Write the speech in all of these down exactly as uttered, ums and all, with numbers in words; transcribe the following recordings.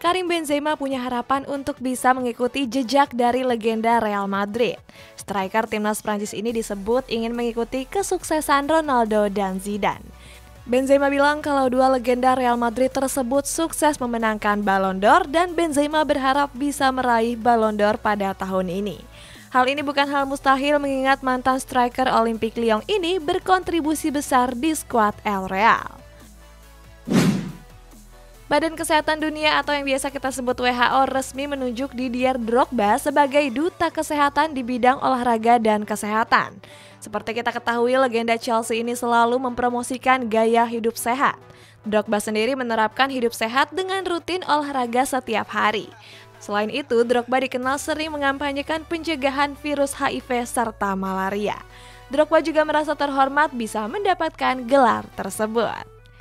Karim Benzema punya harapan untuk bisa mengikuti jejak dari legenda Real Madrid. Striker timnas Prancis ini disebut ingin mengikuti kesuksesan Ronaldo dan Zidane. Benzema bilang kalau dua legenda Real Madrid tersebut sukses memenangkan Ballon d'Or dan Benzema berharap bisa meraih Ballon d'Or pada tahun ini. Hal ini bukan hal mustahil mengingat mantan striker Olympique Lyon ini berkontribusi besar di skuad El Real. Badan Kesehatan Dunia atau yang biasa kita sebut W H O resmi menunjuk Didier Drogba sebagai duta kesehatan di bidang olahraga dan kesehatan. Seperti kita ketahui, legenda Chelsea ini selalu mempromosikan gaya hidup sehat. Drogba sendiri menerapkan hidup sehat dengan rutin olahraga setiap hari. Selain itu, Drogba dikenal sering mengampanyekan pencegahan virus H I V serta malaria. Drogba juga merasa terhormat bisa mendapatkan gelar tersebut.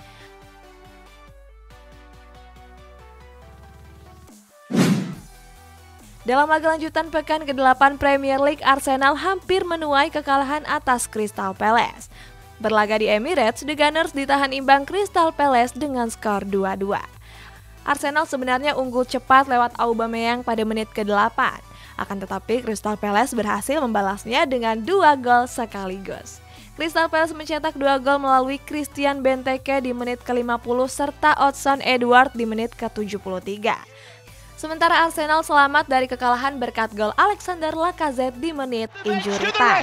Dalam laga lanjutan pekan kedelapan Premier League, Arsenal hampir menuai kekalahan atas Crystal Palace. Berlaga di Emirates, The Gunners ditahan imbang Crystal Palace dengan skor dua dua. Arsenal sebenarnya unggul cepat lewat Aubameyang pada menit kedelapan. Akan tetapi Crystal Palace berhasil membalasnya dengan dua gol sekaligus. Crystal Palace mencetak dua gol melalui Christian Benteke di menit ke lima puluh serta Odsonne Edouard di menit ke tujuh puluh tiga. Sementara Arsenal selamat dari kekalahan berkat gol Alexander Lacazette di menit injury time.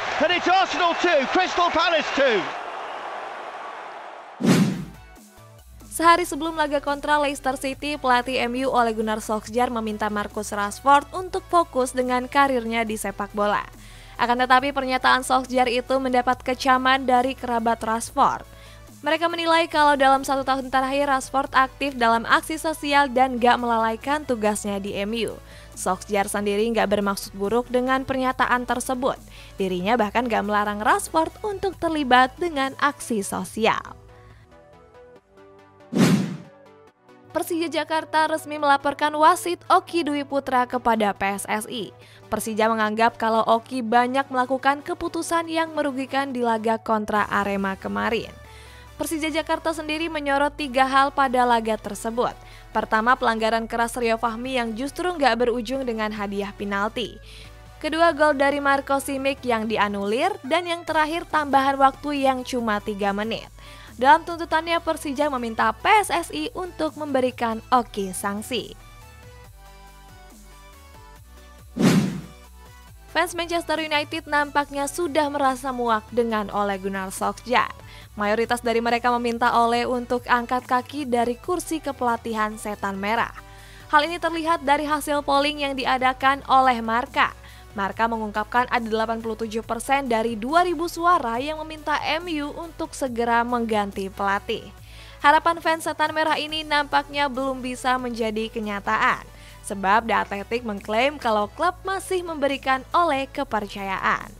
Sehari sebelum laga kontra Leicester City, pelatih M U Ole Gunnar Solskjaer meminta Marcus Rashford untuk fokus dengan karirnya di sepak bola. Akan tetapi pernyataan Solskjaer itu mendapat kecaman dari kerabat Rashford. Mereka menilai kalau dalam satu tahun terakhir Rashford aktif dalam aksi sosial dan gak melalaikan tugasnya di M U. Solskjaer sendiri gak bermaksud buruk dengan pernyataan tersebut. Dirinya bahkan gak melarang Rashford untuk terlibat dengan aksi sosial. Persija Jakarta resmi melaporkan wasit Oki Dwi Putra kepada P S S I. Persija menganggap kalau Oki banyak melakukan keputusan yang merugikan di laga kontra Arema kemarin. Persija Jakarta sendiri menyorot tiga hal pada laga tersebut. Pertama, pelanggaran keras Rio Fahmi yang justru nggak berujung dengan hadiah penalti. Kedua, gol dari Marco Simic yang dianulir. Dan yang terakhir, tambahan waktu yang cuma tiga menit. Dalam tuntutannya, Persija meminta P S S I untuk memberikan Oki sanksi. Fans Manchester United nampaknya sudah merasa muak dengan Ole Gunnar Solskjaer. Mayoritas dari mereka meminta Ole untuk angkat kaki dari kursi kepelatihan Setan Merah. Hal ini terlihat dari hasil polling yang diadakan oleh Marca. Marca mengungkapkan ada delapan puluh tujuh persen dari dua ribu suara yang meminta M U untuk segera mengganti pelatih. Harapan fans Setan Merah ini nampaknya belum bisa menjadi kenyataan. Sebab The Athletic mengklaim kalau klub masih memberikan Ole kepercayaan.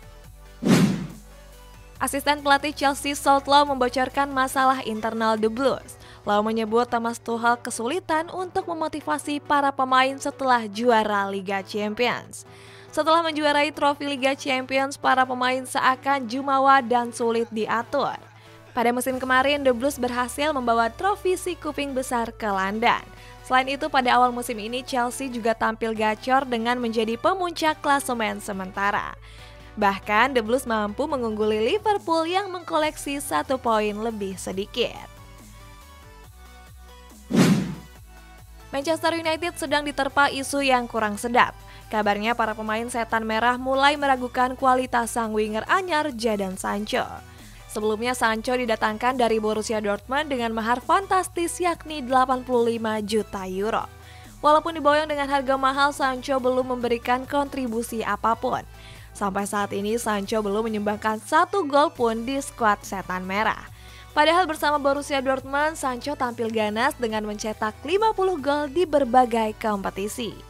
Asisten pelatih Chelsea Salt Law membocorkan masalah internal The Blues. Law menyebut Thomas Tuchel kesulitan untuk memotivasi para pemain setelah juara Liga Champions. Setelah menjuarai trofi Liga Champions, para pemain seakan jumawa dan sulit diatur. Pada musim kemarin, The Blues berhasil membawa trofi si kuping besar ke London. Selain itu, pada awal musim ini Chelsea juga tampil gacor dengan menjadi pemuncak klasemen sementara. Bahkan The Blues mampu mengungguli Liverpool yang mengkoleksi satu poin lebih sedikit. Manchester United sedang diterpa isu yang kurang sedap. Kabarnya para pemain Setan Merah mulai meragukan kualitas sang winger anyar Jadon Sancho. Sebelumnya Sancho didatangkan dari Borussia Dortmund dengan mahar fantastis yakni delapan puluh lima juta euro. Walaupun diboyong dengan harga mahal, Sancho belum memberikan kontribusi apapun. Sampai saat ini Sancho belum menyumbangkan satu gol pun di skuad Setan Merah. Padahal bersama Borussia Dortmund, Sancho tampil ganas dengan mencetak lima puluh gol di berbagai kompetisi.